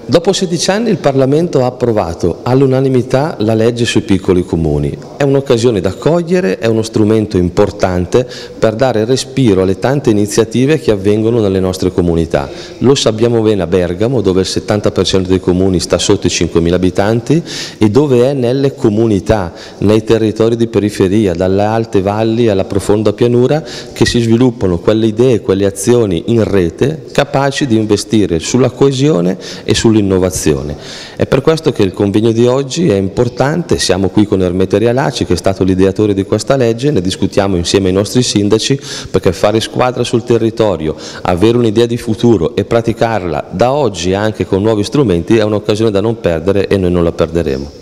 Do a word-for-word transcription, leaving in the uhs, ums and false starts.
Dopo sedici anni il Parlamento ha approvato all'unanimità la legge sui piccoli comuni. È un'occasione da cogliere, è uno strumento importante per dare respiro alle tante iniziative che avvengono nelle nostre comunità. Lo sappiamo bene a Bergamo, dove il settanta per cento dei comuni sta sotto i cinquemila abitanti e dove è nelle comunità, nei territori di periferia, dalle alte valli alla profonda pianura, che si sviluppano quelle idee, quelle azioni in rete capaci di investire sulla coesione e sull'innovazione. Innovazione. È per questo che il convegno di oggi è importante, siamo qui con Ermete Rialaci che è stato l'ideatore di questa legge, ne discutiamo insieme ai nostri sindaci, perché fare squadra sul territorio, avere un'idea di futuro e praticarla da oggi anche con nuovi strumenti è un'occasione da non perdere e noi non la perderemo.